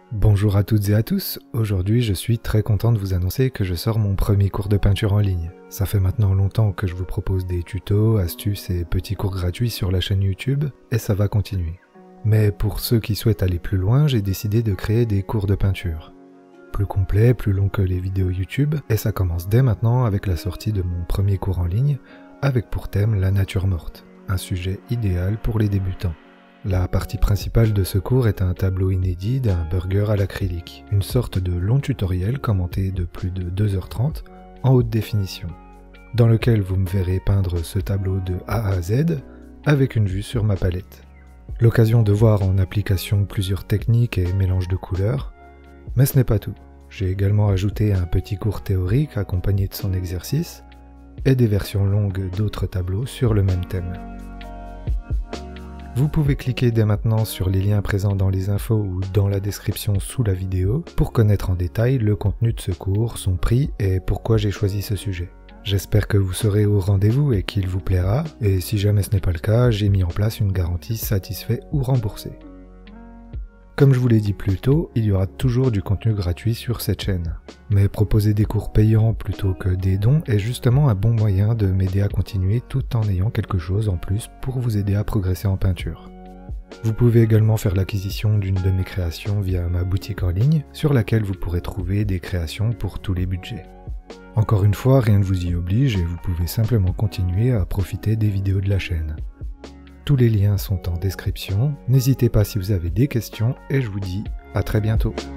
Bonjour à toutes et à tous, aujourd'hui je suis très content de vous annoncer que je sors mon premier cours de peinture en ligne. Ça fait maintenant longtemps que je vous propose des tutos, astuces et petits cours gratuits sur la chaîne YouTube, et ça va continuer. Mais pour ceux qui souhaitent aller plus loin, j'ai décidé de créer des cours de peinture. Plus complets, plus longs que les vidéos YouTube, et ça commence dès maintenant avec la sortie de mon premier cours en ligne, avec pour thème la nature morte, un sujet idéal pour les débutants. La partie principale de ce cours est un tableau inédit d'un burger à l'acrylique, une sorte de long tutoriel commenté de plus de 2h30 en haute définition, dans lequel vous me verrez peindre ce tableau de A à Z avec une vue sur ma palette. L'occasion de voir en application plusieurs techniques et mélanges de couleurs, mais ce n'est pas tout. J'ai également ajouté un petit cours théorique accompagné de son exercice et des versions longues d'autres tableaux sur le même thème. Vous pouvez cliquer dès maintenant sur les liens présents dans les infos ou dans la description sous la vidéo pour connaître en détail le contenu de ce cours, son prix et pourquoi j'ai choisi ce sujet. J'espère que vous serez au rendez-vous et qu'il vous plaira, et si jamais ce n'est pas le cas, j'ai mis en place une garantie satisfait ou remboursé. Comme je vous l'ai dit plus tôt, il y aura toujours du contenu gratuit sur cette chaîne. Mais proposer des cours payants plutôt que des dons est justement un bon moyen de m'aider à continuer tout en ayant quelque chose en plus pour vous aider à progresser en peinture. Vous pouvez également faire l'acquisition d'une de mes créations via ma boutique en ligne, sur laquelle vous pourrez trouver des créations pour tous les budgets. Encore une fois, rien ne vous y oblige et vous pouvez simplement continuer à profiter des vidéos de la chaîne. Tous les liens sont en description, n'hésitez pas si vous avez des questions et je vous dis à très bientôt.